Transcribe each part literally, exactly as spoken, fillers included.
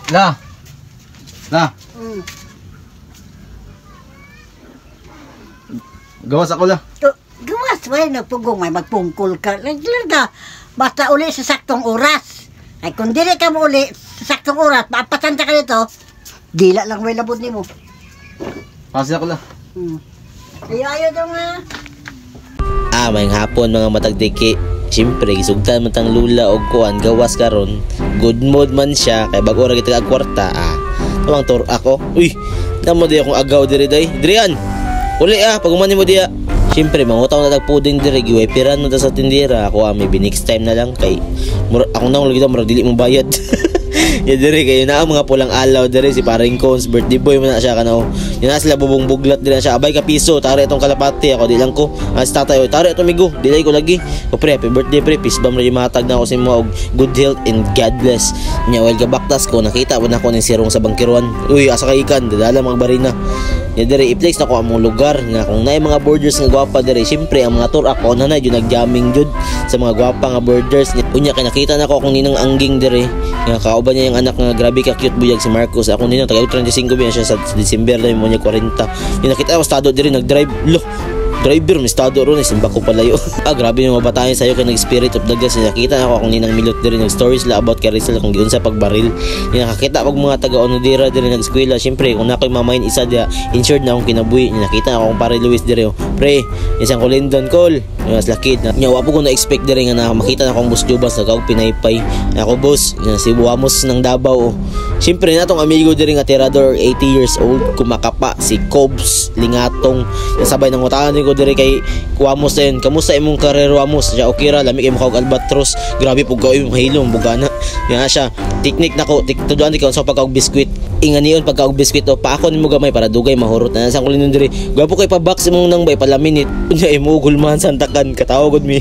La. La. Mm. Gawas ako la. Gawas ba nagpugong may magpungkol ka. Lang ka. Basta uli sa saktong oras. Ay kung dili ka mo uli sa saktong oras, mapatanda ka nito, dila lang may labod ni mo. Kasi ako la. Hmm. Ayaw ayaw daw nga. Ah, may hapon mga matagdiki. Siyempre, isugtan man tang lula o kuan gawas karon. Good mood man siya kay bag ora kita kwarta. Ah, tamang tur ako. Uy, namo di akong agaw diri day. Drian. Uli ah, pagumani mo diya. Siyempre, mangutaw na tag puding diri giway piran mo ta sa tindera. Ako ami bi next time na lang kay mura, ako nang lagi daw mura dili mo bayad. Ya diri kayo na mga pulang alaw diri si paring Cones birthday boy man na siya kana o. Yan na sila bubong buglat diri siya abay ka piso tari itong kalapati ako di lang ko as tatay o tari ito migo dilay ko lagi ko pre happy birthday pre peace bam rin matag na ako sa mga good health and God bless nya while gabaktas ko nakita mo na ko ning sirong sa bangkiruan uy asa kay ikan dadala mga barina ya diri i-place na ko among lugar nga kung naay mga borders nga gwapa diri syempre ang mga tour ako na na jud nagjamming jud sa mga gwapa nga borders unya kay nakita na ko akong ninang angging diri nga kauban niya yung anak nga grabe ka cute buyag si Marcos ako ninang taga thirty-five biya siya sa December na mo niya forty yung nakita ko estado diri nagdrive lo driver may estado ron simba ko palayo ah grabe yung mabatayan sa'yo kay nag-spirit of the gas nakita na ako akong ninang milot diri nag-stories la about kay Rizal kung giun sa pagbaril yung nakakita pag mga taga-onodira diri nag-eskwela syempre kung nakoy mamayin isa dia insured na akong kinabuhi nakita ako akong pare Luis diri oh pre isang kulindon call yung mas lakid na nyawa po ko na-expect diri nga na makita na akong bus jubas nagawag pinaypay ako boss yung si Buamos ng Davao oh syempre natong amigo diri nga tirador eighty years old kumakapa si Cobs Lingatong sabay nang utangan ko diri kay Kuamos na yun kamusta imong karero Amos siya okay ra lami kay mukha albatros grabe pug gawin mong hilom bugana nga siya teknik nako tuduan di ka sa pagkaog biskwit inganiyon pagkaog biskwit o paako nimo gamay para dugay mahurot na sa kulindon diri gapo kay pa box imong nang bay palaminit unya imo gulman santakan katawagod mi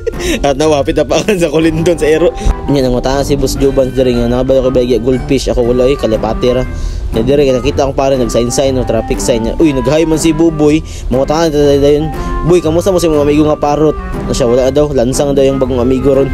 at nawapit na pa sa kulindon sa ero nya nang utangan si Boss Juban diri nga nabalo kay bagya goldfish ako wala eh kalipati ra na dire kay nakita akong pare nag-sign-sign no traffic sign niya uy nag-hi man si Buboy mangutangan ta dayon boy kamusta mo si mga amigo nga parot na siya wala daw lansang daw yung bagong amigo ron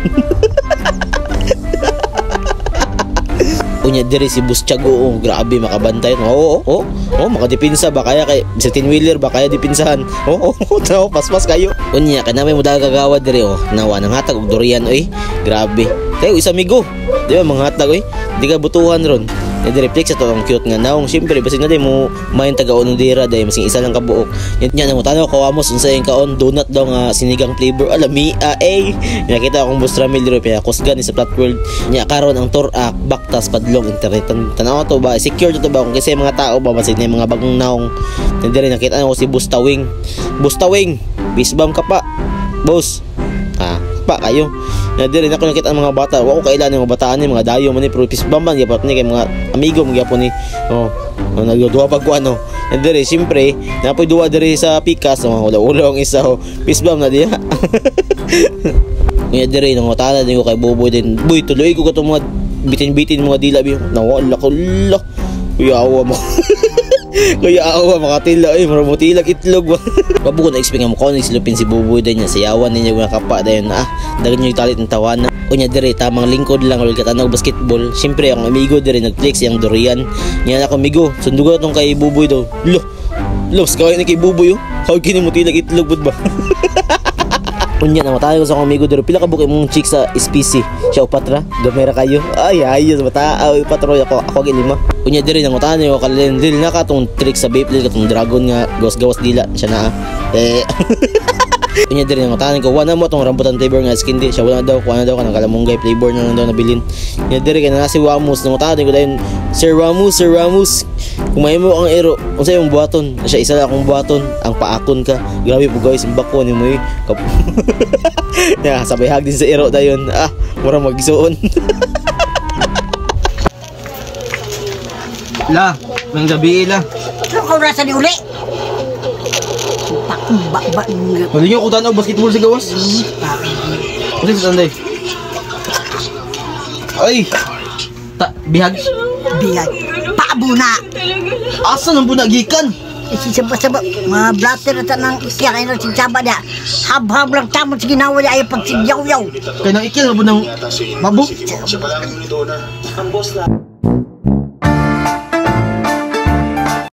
unya dire si Boss Tiago oh grabe makabantay oo oo oh makadipinsa ba kaya kay sa tin wheeler ba kaya dipinsahan oo oh tao paspas kayo unya kana may muda gagawad dire oh nawa nang hatag og durian oy grabe kayo isa amigo di ba mga hatag oy di ka butuhan ron ya reflex ato ang cute nga naong syempre basig na day mo mayon taga-onodira day masing isa lang kabuok yan nya nang tanaw ko Amos unsa yung kaon donut daw nga sinigang flavor alami ah eh nakita akong Boss Ramil diro pia kusgan sa Flat World nya karon ang Torak baktas padlong internet tanaw to ba secure to ba kung kasi mga tao ba basig na mga bagong naong dire nakita ko si Boss Tawing Boss Tawing bisbam ka pa boss ah pa kayo na dire na ko nakita ang mga bata wa ko kailan yung mga bataan ni mga dayo man ni pero pisbamban gyapon ni kay mga amigo mo gyapon ni oh nagduwa pag ko ano na dire simpre napoy duwa dire sa pikas oh wala ulo ang isa oh pisbam na diha nga dire nang utana din ko kay Boboy din boy tuloy ko kato mga bitin-bitin mga dila bi nawala ko la kuya awa mo kuya awa makatila ay marumutilag itlog babuko na expect mo ko ni silupin si Buboy din niya sayawan niya nga kapa dayon ah dagan niyo talit ng tawanan unya dire tamang lingkod lang ulit katanog basketball syempre ang amigo dire nag-flex yang durian niya ako amigo sundugo tong kay Buboy daw lo los kaway ni kay Buboy oh kaway kini mo tilag itlog bud ba unya na matayo ko sa akong amigo dito pila ka bukay mong chick sa S P C siya upatra gamera kayo ay ayos mata ay patroy ako ako gilima unya diri nang utana yo kalendil na ka tong trick sa Beyblade katong dragon nga gawas-gawas dila siya na eh unya diri nang utana ko wala mo tong rambutan flavor nga skin di siya wala daw kuha na daw kanang kalamunggay flavor na lang daw nabilin unya diri kay na si Wamos nang utana ko dayon Sir Ramos Sir Ramos kung may mo ang ero unsa imong buhaton siya isa lang akong buhaton ang paakon ka grabe po guys imbako ni mo eh ya sabay hag din sa ero dayon ah mura magsuon La nang gabi la Ano ka rasa ni uli? Ba ba Pwede nyo kutan og basketball sa gawas Pwede sa tanday ay ta bihag biyag paabuna asa nang bunagikan sisaba-saba mga blatter na tanang isya kayo na sinsaba niya hab-hab lang tamon sige na wala ayaw pagsigyaw-yaw kaya nang ikil na po ng mabuk Sa barangay Unidona, ang boss na